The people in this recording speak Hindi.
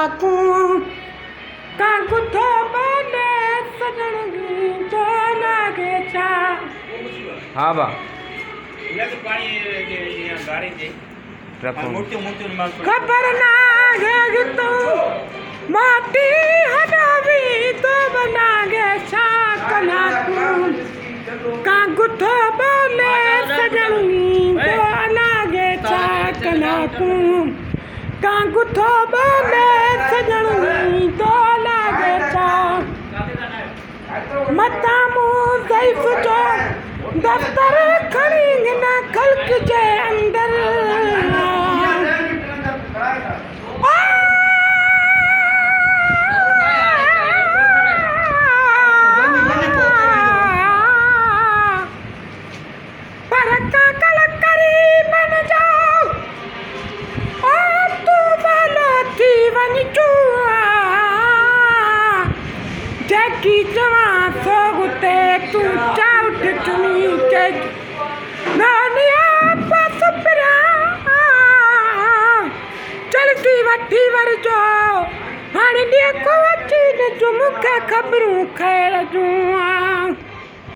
कू कांगु थो बने सजणगी तो लागे छा। हाँ बा खबर ना है तो माटी हटावी तो बनागे छा कना तू कांगु थो बने सजणगी तो लागे छा कना तू कांगु थो बने सजणगी तो लागे छा। मता मुंह ज़ईफ़ जो दफ्तर खणी न खल्क जे अंदर पर काकल करी बन जाओ तू वाला थी वञ चूआ जैकी जवां सोगुते तू चाउट चुनी के नानिया पास पिरा चलती वठी वर जो हाणे ॾे को अची न जो मूंखे ख़बरूं खैर जूं।